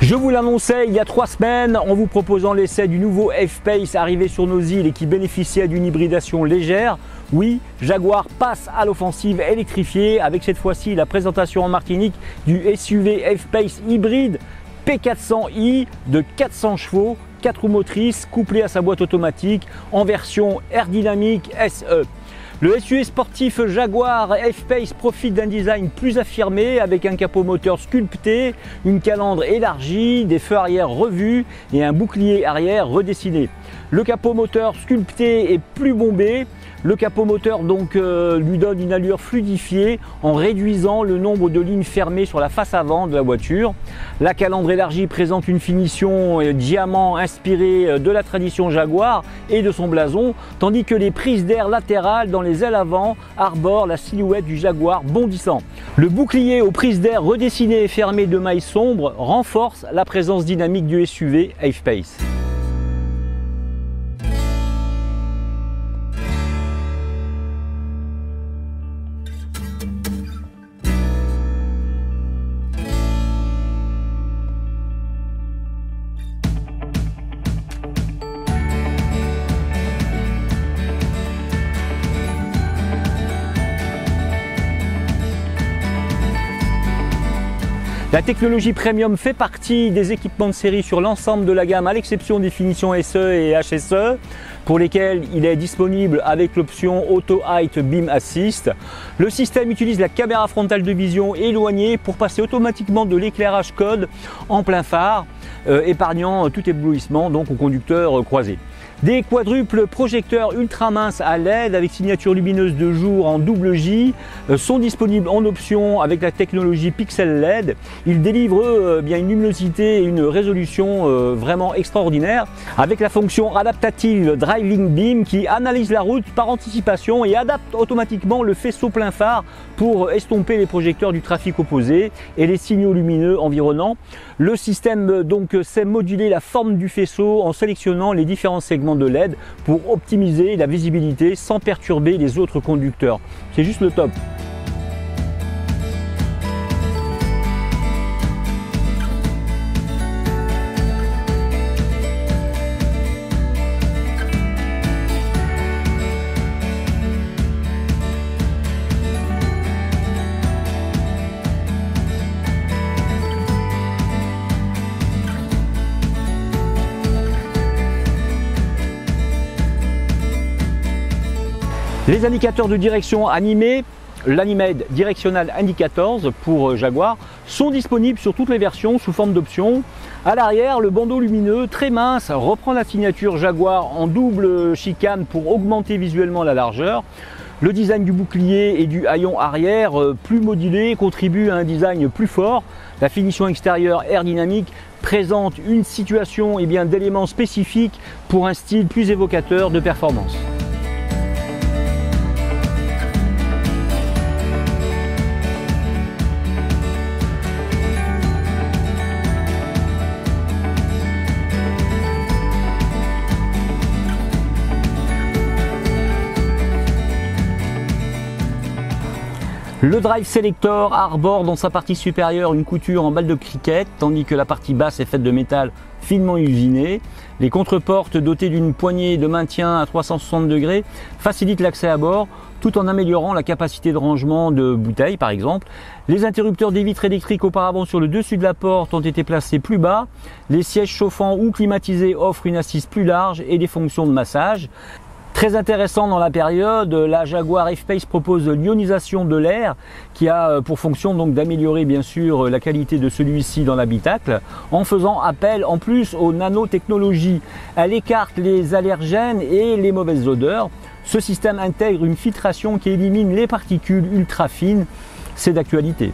Je vous l'annonçais il y a 3 semaines en vous proposant l'essai du nouveau F-Pace arrivé sur nos îles et qui bénéficiait d'une hybridation légère. Oui, Jaguar passe à l'offensive électrifiée avec cette fois-ci la présentation en Martinique du SUV F-Pace hybride P400i de 400 chevaux, 4 roues motrices couplé à sa boîte automatique en version Air Dynamic SE. Le SUV sportif Jaguar F-Pace profite d'un design plus affirmé avec un capot moteur sculpté, une calandre élargie, des feux arrière revus et un bouclier arrière redessiné. Le capot moteur sculpté est plus bombé. Le capot moteur donc lui donne une allure fluidifiée en réduisant le nombre de lignes fermées sur la face avant de la voiture. La calandre élargie présente une finition diamant inspirée de la tradition Jaguar et de son blason, tandis que les prises d'air latérales dans les ailes avant arborent la silhouette du Jaguar bondissant. Le bouclier aux prises d'air redessinées et fermées de mailles sombres renforce la présence dynamique du SUV F-Pace. La technologie premium fait partie des équipements de série sur l'ensemble de la gamme à l'exception des finitions SE et HSE pour lesquels il est disponible avec l'option Auto Height Beam Assist. Le système utilise la caméra frontale de vision éloignée pour passer automatiquement de l'éclairage code en plein phare, épargnant tout éblouissement donc au conducteur croisé. Des quadruples projecteurs ultra minces à LED avec signature lumineuse de jour en double J sont disponibles en option avec la technologie Pixel LED. Ils délivrent bien une luminosité et une résolution vraiment extraordinaire avec la fonction adaptative Driving Beam qui analyse la route par anticipation et adapte automatiquement le faisceau plein phare pour estomper les projecteurs du trafic opposé et les signaux lumineux environnants. Le système donc sait moduler la forme du faisceau en sélectionnant les différents segments de LED pour optimiser la visibilité sans perturber les autres conducteurs. C'est juste le top. Les indicateurs de direction animés, l'Animed Directional Indicators pour Jaguar, sont disponibles sur toutes les versions sous forme d'options. À l'arrière, le bandeau lumineux très mince reprend la signature Jaguar en double chicane pour augmenter visuellement la largeur. Le design du bouclier et du haillon arrière plus modulé contribue à un design plus fort. La finition extérieure Air Dynamic présente une situation d'éléments spécifiques pour un style plus évocateur de performance. Le Drive Selector arbore dans sa partie supérieure une couture en balle de cricket, tandis que la partie basse est faite de métal finement usiné. Les contreportes dotées d'une poignée de maintien à 360 degrés facilitent l'accès à bord, tout en améliorant la capacité de rangement de bouteilles par exemple. Les interrupteurs des vitres électriques auparavant sur le dessus de la porte ont été placés plus bas. Les sièges chauffants ou climatisés offrent une assise plus large et des fonctions de massage. Très intéressant dans la période, la Jaguar F-Pace propose l'ionisation de l'air qui a pour fonction donc d'améliorer bien sûr la qualité de celui-ci dans l'habitacle en faisant appel en plus aux nanotechnologies. Elle écarte les allergènes et les mauvaises odeurs. Ce système intègre une filtration qui élimine les particules ultra fines. C'est d'actualité.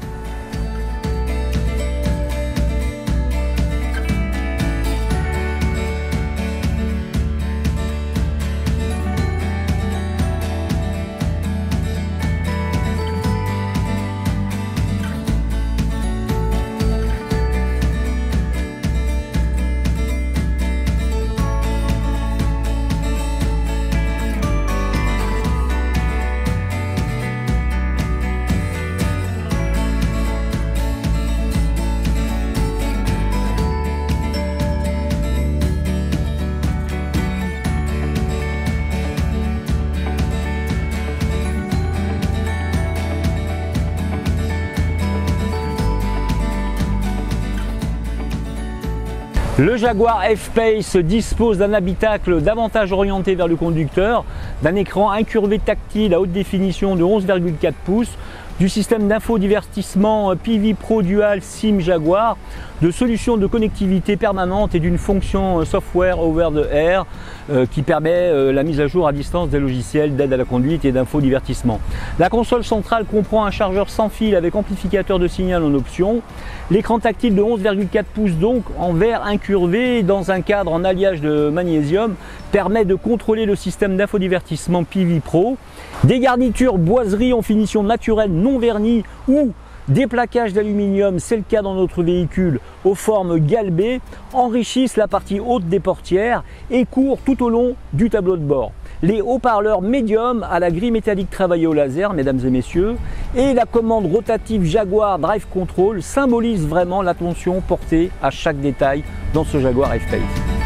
Le Jaguar F-Pace dispose d'un habitacle davantage orienté vers le conducteur, d'un écran incurvé tactile à haute définition de 11,4 pouces, du système d'infodivertissement PV Pro Dual SIM Jaguar, de solutions de connectivité permanente et d'une fonction software over the air qui permet la mise à jour à distance des logiciels d'aide à la conduite et d'infodivertissement. La console centrale comprend un chargeur sans fil avec amplificateur de signal en option. L'écran tactile de 11,4 pouces donc en verre incurvé dans un cadre en alliage de magnésium permet de contrôler le système d'infodivertissement PV Pro. Des garnitures boiserie en finition naturelle non vernie ou des plaquages d'aluminium, c'est le cas dans notre véhicule, aux formes galbées, enrichissent la partie haute des portières et courent tout au long du tableau de bord. Les haut-parleurs médium à la grille métallique travaillée au laser, mesdames et messieurs, et la commande rotative Jaguar Drive Control symbolisent vraiment l'attention portée à chaque détail dans ce Jaguar F-Pace.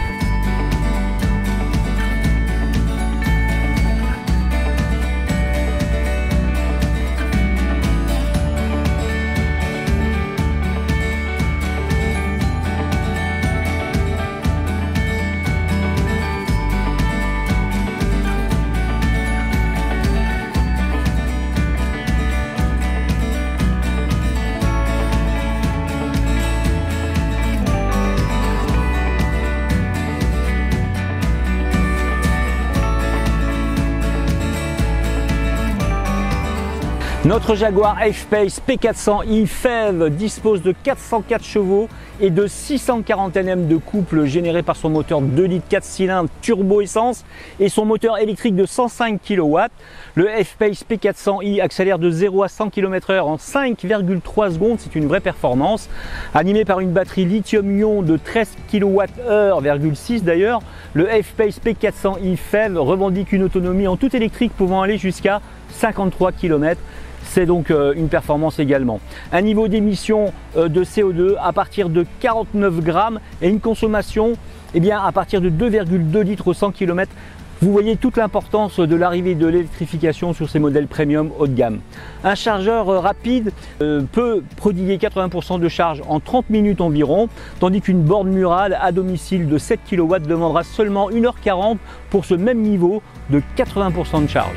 Notre Jaguar F-Pace P400i FEV dispose de 404 chevaux et de 640 Nm de couple généré par son moteur 2 litres 4 cylindres turbo essence et son moteur électrique de 105 kW. Le F-Pace P400i accélère de 0 à 100 km/h en 5,3 secondes, c'est une vraie performance. Animé par une batterie lithium-ion de 13 kWh,6 d'ailleurs, le F-Pace P400i FEV revendique une autonomie en tout électrique pouvant aller jusqu'à 53 km. C'est donc une performance également. Un niveau d'émission de CO2 à partir de 49 grammes et une consommation à partir de 2,2 litres au 100 km. Vous voyez toute l'importance de l'arrivée de l'électrification sur ces modèles premium haut de gamme. Un chargeur rapide peut prodiguer 80% de charge en 30 minutes environ, tandis qu'une borne murale à domicile de 7 kW demandera seulement 1h40 pour ce même niveau de 80% de charge.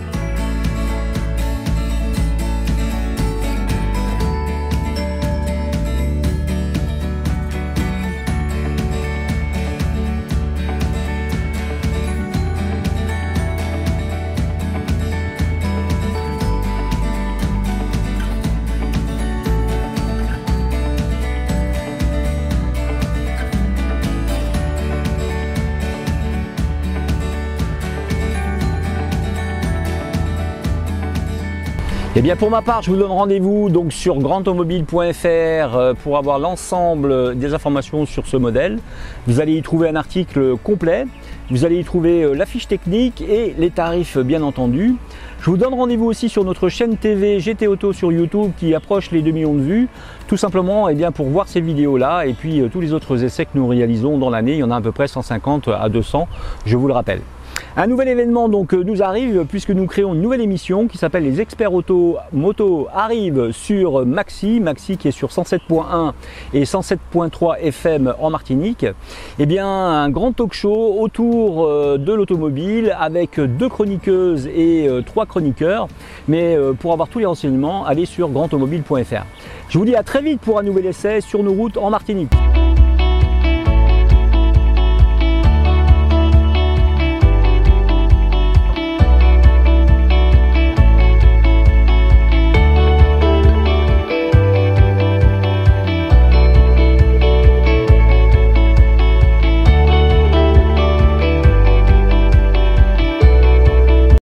Eh bien pour ma part, je vous donne rendez-vous donc sur grandautomobile.fr pour avoir l'ensemble des informations sur ce modèle. Vous allez y trouver un article complet, vous allez y trouver la fiche technique et les tarifs bien entendu. Je vous donne rendez-vous aussi sur notre chaîne TV GT Auto sur YouTube qui approche les 2 millions de vues, tout simplement pour voir ces vidéos-là et puis tous les autres essais que nous réalisons dans l'année. Il y en a à peu près 150 à 200, je vous le rappelle. Un nouvel événement donc nous arrive puisque nous créons une nouvelle émission qui s'appelle Les Experts Auto Moto arrive sur Maxi qui est sur 107.1 et 107.3 FM en Martinique. Un grand talk show autour de l'automobile avec 2 chroniqueuses et 3 chroniqueurs. Mais pour avoir tous les renseignements, allez sur grandautomobile.fr. Je vous dis à très vite pour un nouvel essai sur nos routes en Martinique.